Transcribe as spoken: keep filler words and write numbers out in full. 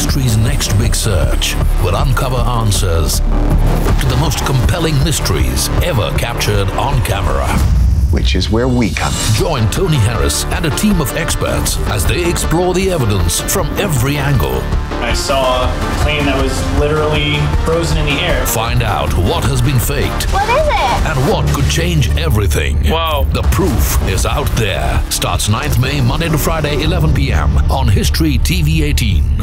history's next big search will uncover answers to the most compelling mysteries ever captured on camera. Which is where we come in. Join Tony Harris and a team of experts as they explore the evidence from every angle. I saw a plane that was literally frozen in the air. Find out what has been faked. What is it? And what could change everything. Whoa. The proof is out there. Starts ninth May, Monday to Friday, eleven p m on History T V eighteen.